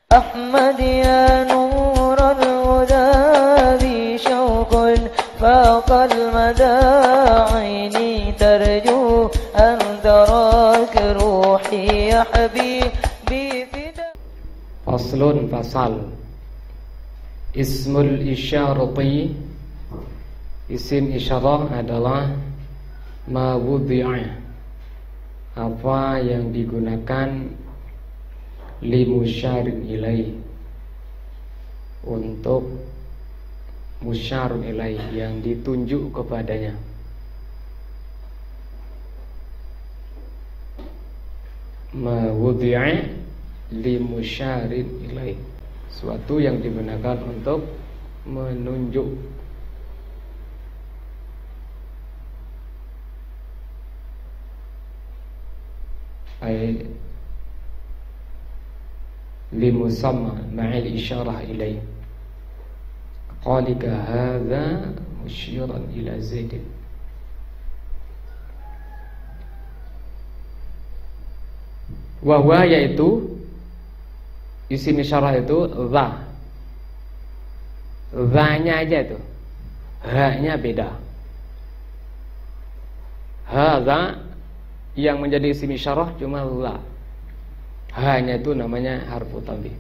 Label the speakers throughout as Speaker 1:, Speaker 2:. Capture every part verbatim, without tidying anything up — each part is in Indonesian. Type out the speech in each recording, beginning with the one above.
Speaker 1: أحمد يا نور الهدى ذي شوق فاق المدى عيني ترجو أن تراك روحي يا حبيبي فدا.
Speaker 2: فصل فصل Ismul isyarati, isim isyarah adalah ma wudhi'a, apa yang digunakan li musyarin ilaih, untuk musyarun ilaih, yang ditunjuk kepadanya. Ma wudhi'a li musyarin ilaih, suatu yang digunakan untuk menunjuk. Ay limusamma ma'al isyarah ilaih, qalika hadza musyiran ila zaid. Wa huwa, yaitu isim isyarah itu za, za-nya aja itu, ha-nya beda. Hadza yang menjadi isim isyarah cuma za, ha-nya itu namanya harfu tanbih.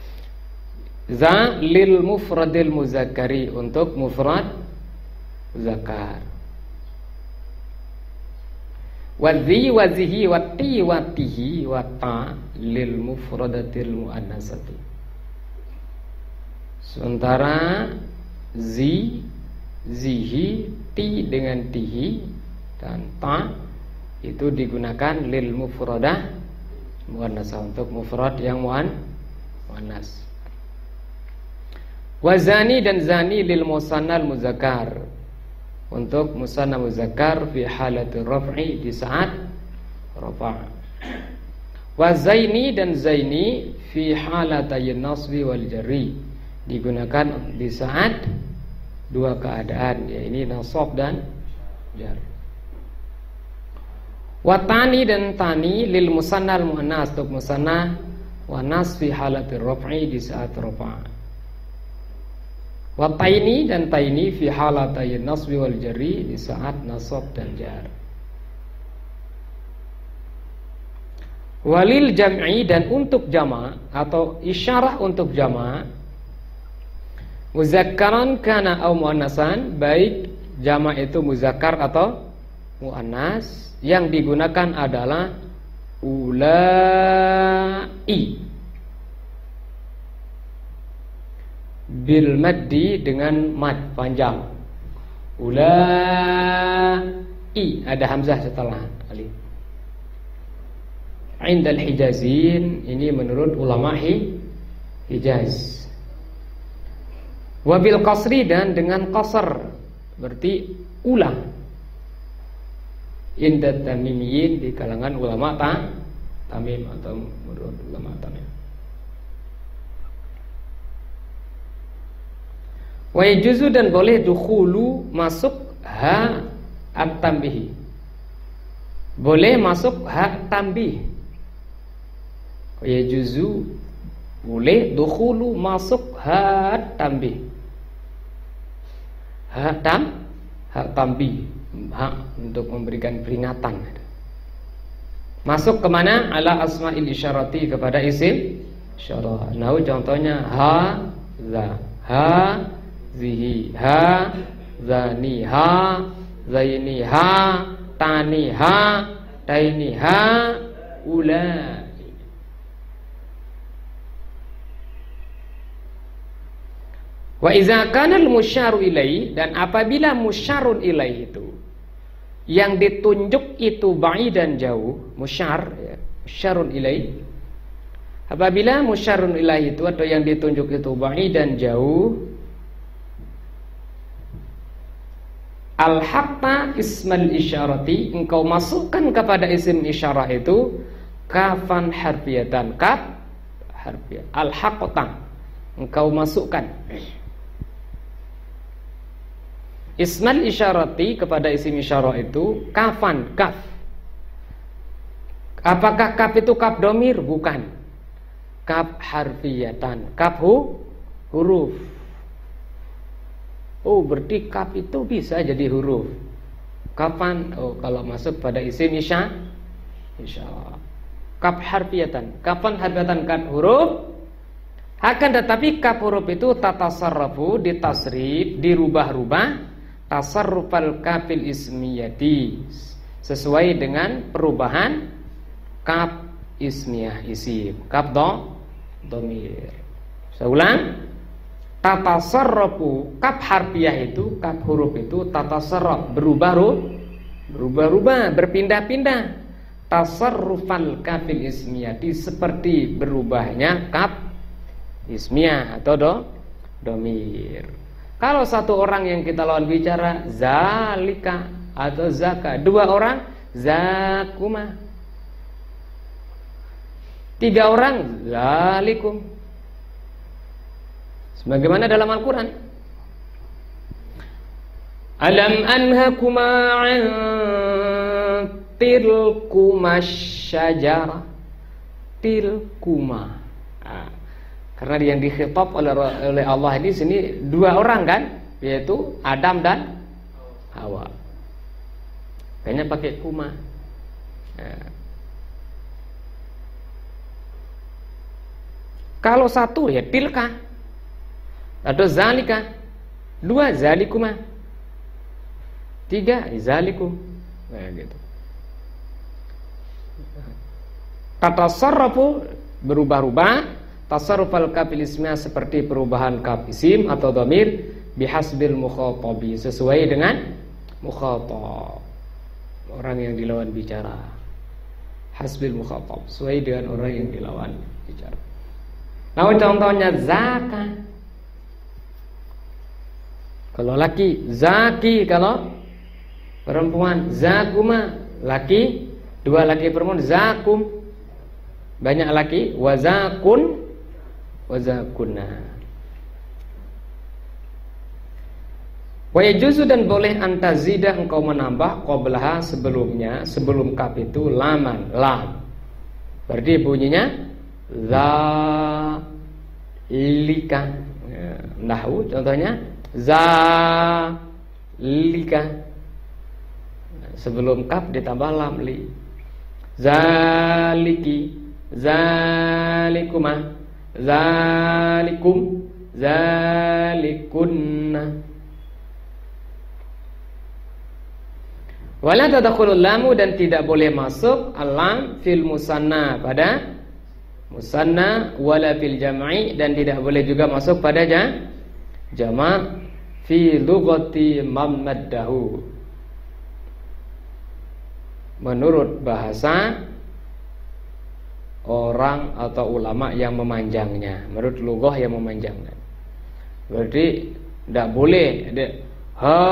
Speaker 2: Za lil mufradil muzakkari, untuk mufrad muzakkar. Wadhi wazihi wati watihi wata lil mufradatil muannasati. Sementara zi, zihi, ti dengan tihi, dan ta itu digunakan lil mufradah muannasah, untuk mufrad yang muan muannas. Wazani dan zani lil musannal muzakkar, untuk musanna muzakkar fi halati raf'i, di saat rafa'. Wa zaini dan zaini fi halatay nasbi wal jarri, digunakan di saat dua keadaan, yaitu nasab dan jar. Wa tani dan tani lil musannal muannas, untuk musanna muannas fi halati raf'i, di saat rafa'. Wa taini dan taini fi halatay nasbi wal jarri, di saat nasab dan jar. Walil jam'i, dan untuk jama' atau isyarah untuk jama', muzakkaran kana au muannasan, baik jama' itu muzakkar atau muannas, yang digunakan adalah ulai bil maddi, dengan mad panjang. Ulai, ada hamzah setelah alif. Indal hijazin, ini menurut ulama Hijaz. Wabil qasri, dan dengan qasr, berarti ulang. Indat tamimiyin, di kalangan ulama ta, tamim atau menurut ulama tamim. Wa yajuzu, dan boleh dukhulu, masuk ha at-tanbih, boleh masuk ha tanbih. Wa yajuzu, boleh dukhulu, masuk ha tanbih, ha tam ha tanbih, ha untuk memberikan peringatan. Masuk kemana? Ala asma'il isyarati, kepada isim isyarah. Nah, contohnya ha za, ha zihi, ha zani, ha zaini, ha tani, ha taini, ha ulai. Wa iza kana al-musyaru ilaih, dan apabila musyarun ilaih itu, yang ditunjuk itu ba'idan jauh, musyar ya, musyarun ilaih. Apabila musyarun ilaih itu atau yang ditunjuk itu ba'idan jauh, al-haqta ismal isyarati, engkau masukkan kepada isim isyarah itu kafan harfiyatan, kaf harfiyah. Al-haqta, engkau masukkan ismal isyarati kepada isim isyarah itu kafan, kaf. Apakah kaf itu kaf domir? Bukan. kaf harfiyatan. Kaf hu, huruf. Oh, berarti kaf itu bisa jadi huruf. Kapan? Oh, kalau masuk pada isim isya, insyaallah. Kaf harfiyatan. Kapan harfiyatan kaf huruf? Akan tetapi kaf huruf itu tatasarrafu, ditasrif, dirubah-rubah, tasarrufal kafil ismiyati, sesuai dengan perubahan kaf ismiyah isim. Kaf do, domir. Saya ulang. Tatasarrafu, kaf harfiah itu, kaf huruf itu tatasarraf, berubah-rubah, berubah-rubah, berpindah-pindah. Tasarrufal kafil ismiyati, seperti berubahnya kaf ismiyah atau do, domir. Kalau satu orang yang kita lawan bicara zalika atau zaka, dua orang zakuma, tiga orang zalikum. Sebagaimana dalam Al-Quran, alam anhakuma an tilkuma syajara, tilkuma. Nah, karena yang dikhitab oleh, oleh Allah ini sini dua orang kan, yaitu Adam dan Hawa. Kayaknya pakai kuma. Nah. Kalau satu ya tilka atau zalika, dua zalikuma, tiga zalikum. Nah, gitu. Tatasarrafu, berubah-ubah, tasarrufal kafil ismiyah, seperti perubahan kaf isim atau dhamir, bihasbil mukhatabi, sesuai dengan mukhatab, orang yang dilawan bicara. Hasbil mukhatab, sesuai dengan orang yang dilawan bicara. Nah, contohnya zakat. Kalau laki, zaki. Kalau perempuan, zakuma. Laki, dua laki perempuan, zakum. Banyak laki, wazakun, wazakunna. Wa yajuzu, dan boleh antazidah, engkau menambah qablaha, sebelumnya, sebelum kaf itu laman, lam. Berarti bunyinya zalika. Ya, nahwu contohnya zalika, sebelum kaf ditambah lam, li. Zaliki, zalikuma, zalikum, zalikunna. Wala tadkhulul lamu, dan tidak boleh masuk alam fil musanna, pada musanna, wala fil jam'i, dan tidak boleh juga masuk pada jama' fi lughati mammaddahu, menurut bahasa orang atau ulama yang memanjangnya, menurut lughah yang memanjangnya. Berarti tidak boleh ada ha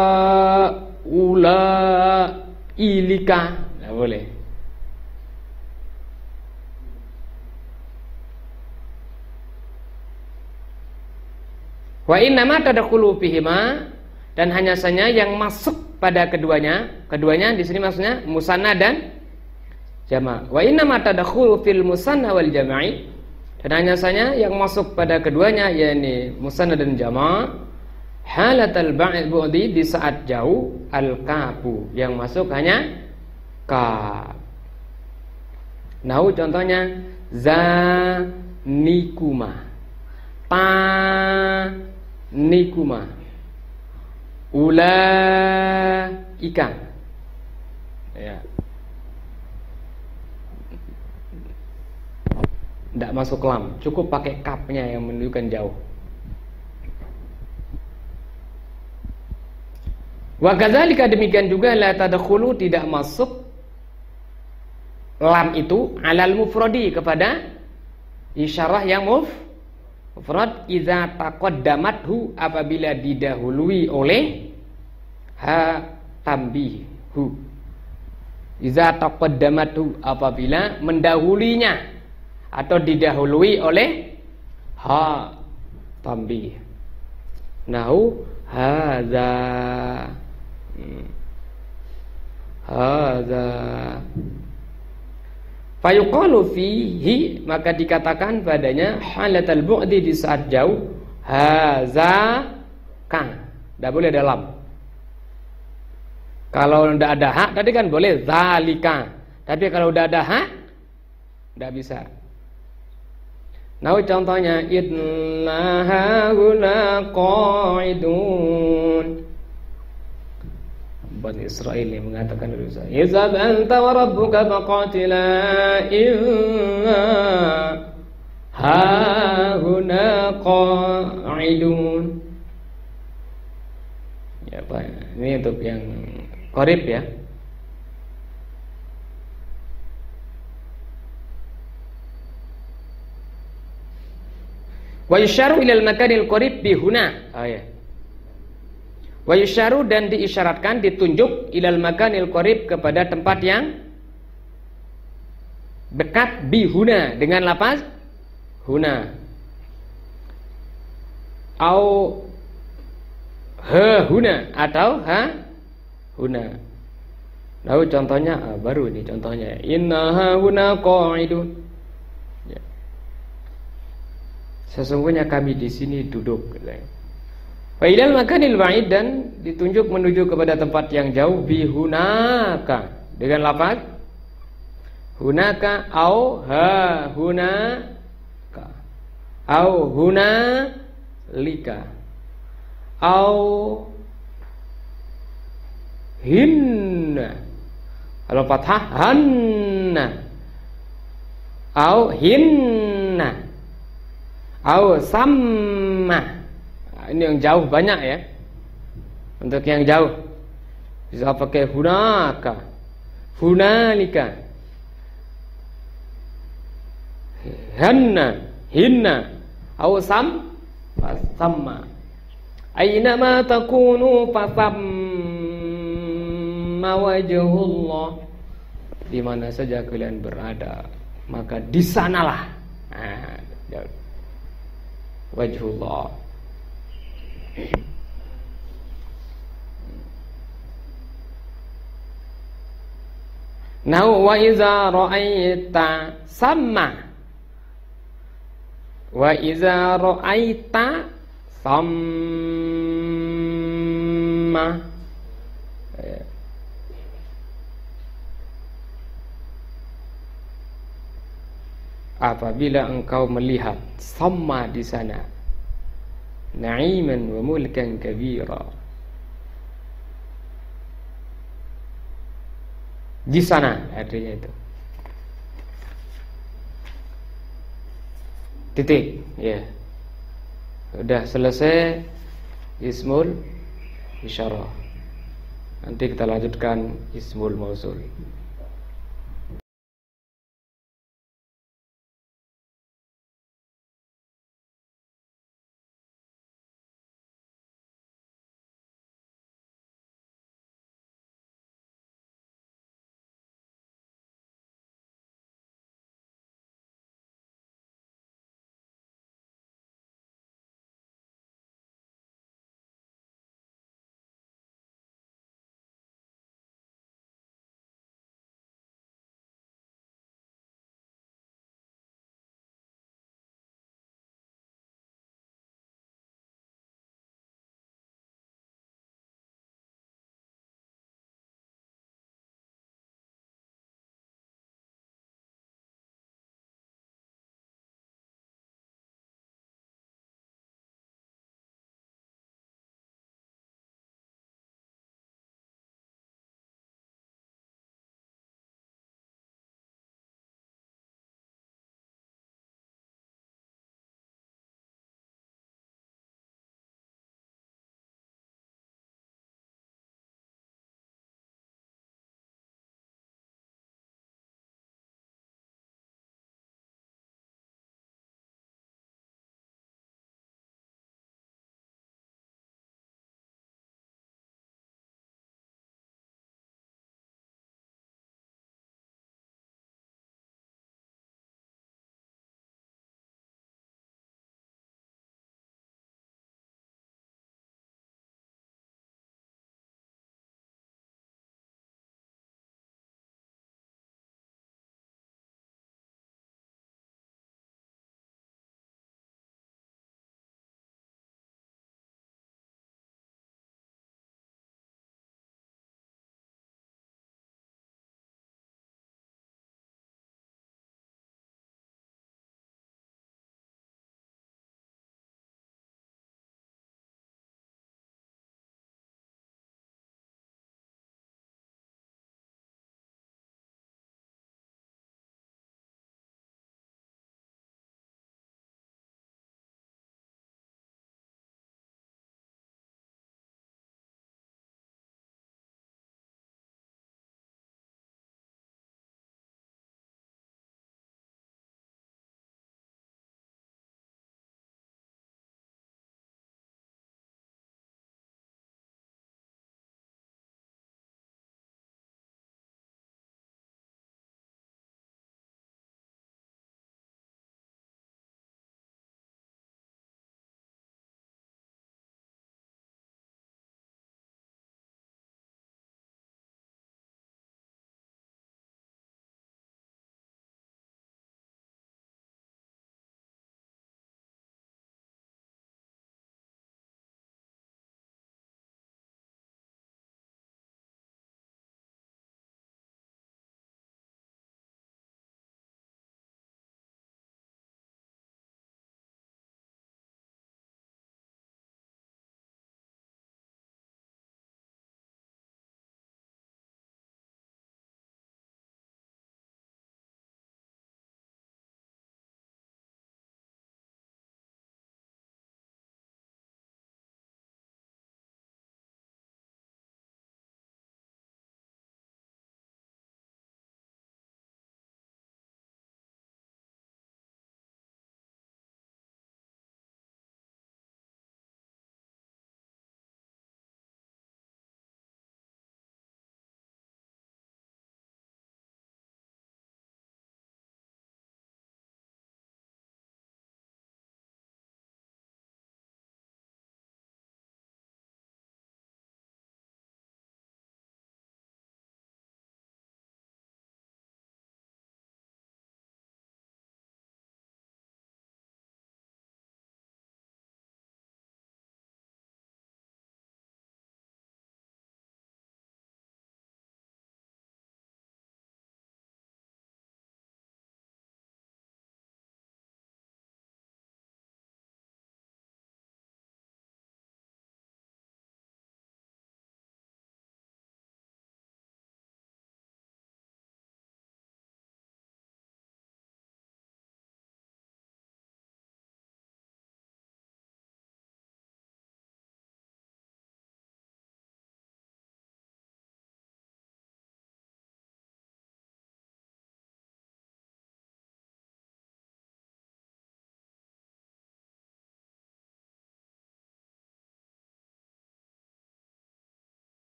Speaker 2: ula ilika, tidak boleh. Wa innama tadkhulu fihima, dan hanya saja yang masuk pada keduanya, keduanya di sini maksudnya musanna dan jama'. Wa innama tadkhulu fil musanna wal jama'i, dan hanya saja yang masuk pada keduanya, yakni musanna dan jama', halatal ba'di, di saat jauh, al-kafu, yang masuk hanya kaf. Nah, contohnya zanikuma, ta nikuma, ulaika, ya, tidak masuk lam, cukup pakai kapnya yang menunjukkan jauh. Wa kadzalika, demikian juga la tadkhulu, tidak masuk lam itu alal mufradi, kepada isyarah yang muf mufrad, idza taqaddamathu, apabila didahului oleh ha tambihu. Idza taqaddamathu, apabila mendahulinya atau didahului oleh ha tambih. Nahu hadza, hmm. hadza. Fayuqalu fihi, maka dikatakan padanya halatal bu'di, di saat jauh, haza ka, tidak boleh ada lam. Kalau tidak ada hak tadi kan boleh zalika, tapi kalau udah ada hak tidak bisa. Nah contohnya inna hauna qa'idun, Bani Israel yang mengatakan dulu saya, izhab anta wa rabbuka faqatila inna hauna qa'idun. Ya Pak, ini untuk yang qarib ya. Wa yusyaru ilal makanil qarib bihuna. Oh ya. Wa yusyaru, dan diisyaratkan, ditunjuk, ilal makanil qarib, kepada tempat yang dekat, bihuna, dengan lafaz huna. Au ha huna, atau ha huna. Lalu contohnya ah, baru ini contohnya, inna ha huna qa'idun. Ya. Sesungguhnya kami di sini duduk. Wa ilal makanil ba'id, dan ditunjuk menuju kepada tempat yang jauh, bihunaka, dengan lafaz hunaka au ha hunaka au huna lika au hinna, kalau fathah hanna au hinna au samma. Ini yang jauh banyak ya. Untuk yang jauh bisa pakai hunaka, hunalika, hanna, hinna, au sam, samma. Aina ma takunu fasamma wajhullah. Di mana saja kalian berada, maka di sanalah nah, wajhullah. Now wa iza ra'aita samma, wa iza ra'aita samma, apabila engkau melihat samma di sana, na'iman wa mulkan kabira, di sana artinya itu. Titik, ya. Sudah selesai ismul isyarah. Nanti kita lanjutkan ismul mausul.